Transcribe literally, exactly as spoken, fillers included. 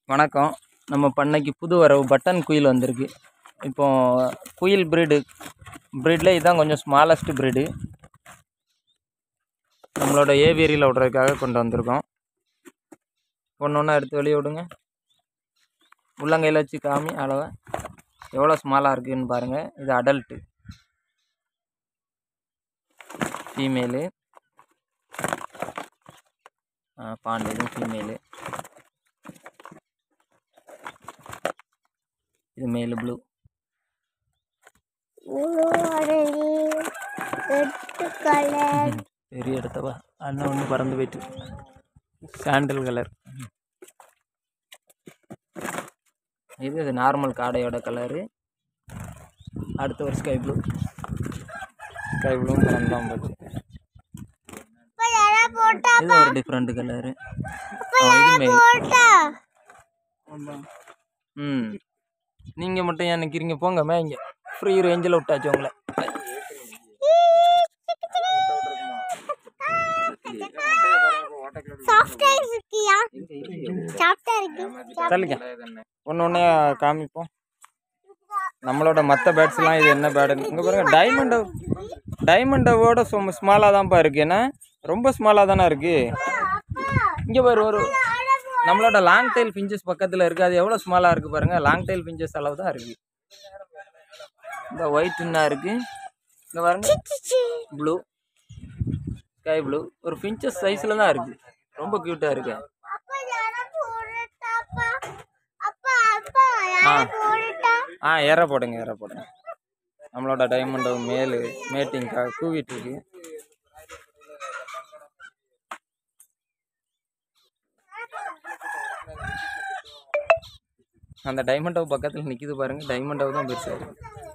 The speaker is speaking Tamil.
வணக்கம். நம்ம பண்ணைக்கு புது வரவு பட்டன் குயில் வந்திருக்கு. இப்போ குயில் ப்ரீடு ப்ரீடில் இதுதான் கொஞ்சம் ஸ்மாலஸ்ட் ப்ரீடு. நம்மளோட ஏவியரியில் விடுறதுக்காக கொண்டு வந்திருக்கோம். ஒன்று ஒன்றா எடுத்து வெளியே விடுங்க. உள்ளங்கையில் வச்சு காமி அளவை எவ்வளோ ஸ்மாலாக இருக்குதுன்னு பாருங்கள். இது அடல்ட்டு ஃபீமேலு. பாண்டு இதுவும் ஃபீமேலு. இது மேலு ப்ளூ. பெரிய இடத்தவா அண்ணா ஒன்று பறந்து போயிட்டு சாண்டல் கலர். இது இது நார்மல் காடையோட கலரு. அடுத்த ஒரு ஸ்கை ப்ளூ. ஸ்கை ப்ளூ பறந்தான் போச்சு. இது ஒரு டிஃப்ரெண்ட் கலரு. இது மேல். ம் நீங்கள் மட்டும் ஏன் நிற்கிறீங்க? போங்க மேய்ங்க. ஃப்ரீ ரேஞ்சில் விட்டாச்சு உங்களை. சொல்லுங்க ஒன்று ஒன்றே காமிப்போம். நம்மளோட மற்ற பேட்ஸ்லாம் இது என்ன பேடுன்னு இங்கே பாருங்கள். டைமண்ட் டைமண்டோட சும் ஸ்மாலாக தான்ப்பா இருக்குது. ஏன்னா ரொம்ப ஸ்மாலாக தானே இருக்குது. இங்கே பாரு ஒரு நம்மளோட லாங் டைல் பிஞ்சஸ் பக்கத்தில் இருக்குது. அது எவ்வளோ ஸ்மாலாக இருக்குது பாருங்கள். லாங் டைல் பிஞ்சஸ் அளவு தான் இருக்குது. இந்த ஒயிட் என்ன இருக்குது இங்கே பாருங்க. ப்ளூ ஸ்கை ப்ளூ ஒரு பிஞ்சஸ் சைஸில் தான் இருக்குது. ரொம்ப க்யூட்டாக இருக்கு. ஆ ஆ ஏற போடுங்க ஏற போடுங்க. நம்மளோட டைமண்டோ மேலு மேட்டிங்காக கூவிட்டு இருக்கு. அந்த டைமண்டோ பக்கத்தில் நிற்கிது பாருங்கள். டைமண்டோ தான் பெருசாக இருக்குது.